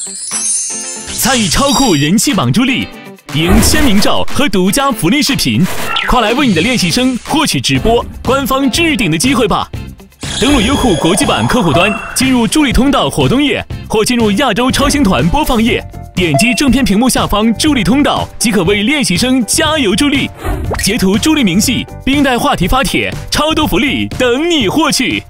参与超酷人气榜助力，赢签名照和独家福利视频，快来为你的练习生获取直播官方置顶的机会吧！登录优酷国际版客户端，进入助力通道活动页，或进入亚洲超星团播放页，点击正片屏幕下方助力通道，即可为练习生加油助力。截图助力明细，并带话题发帖，超多福利等你获取。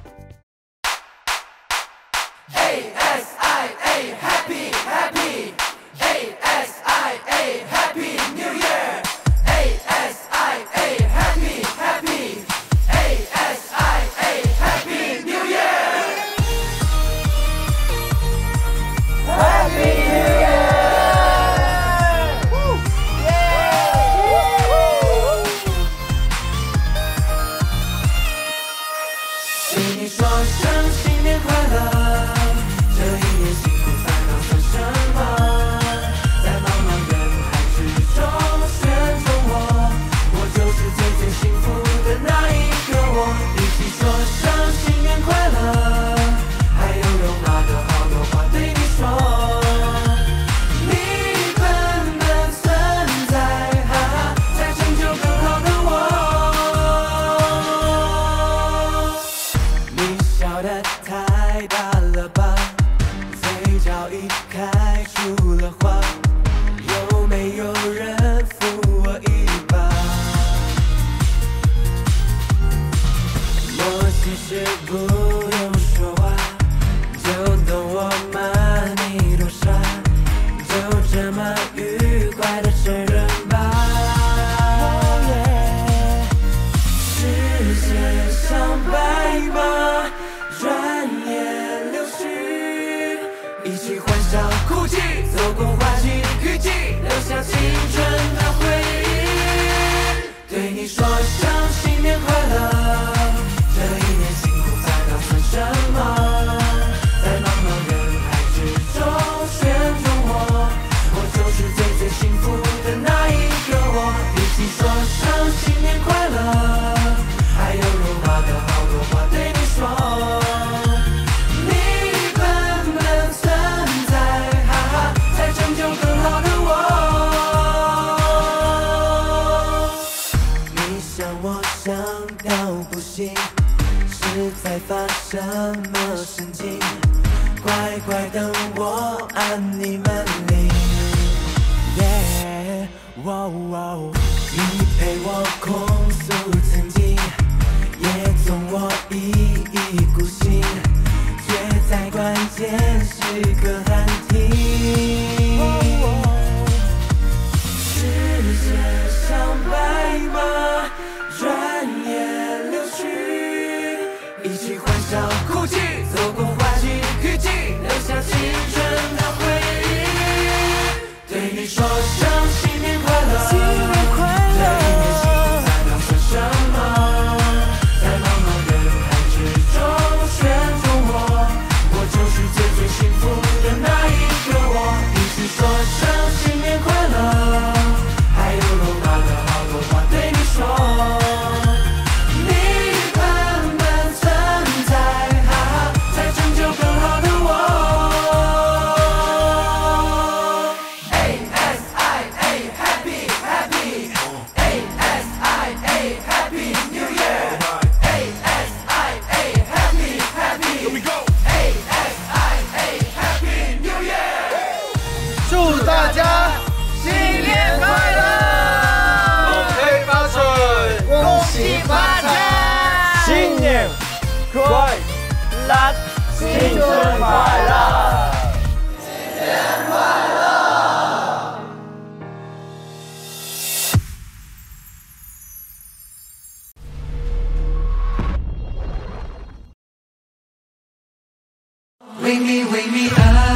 Wake me up.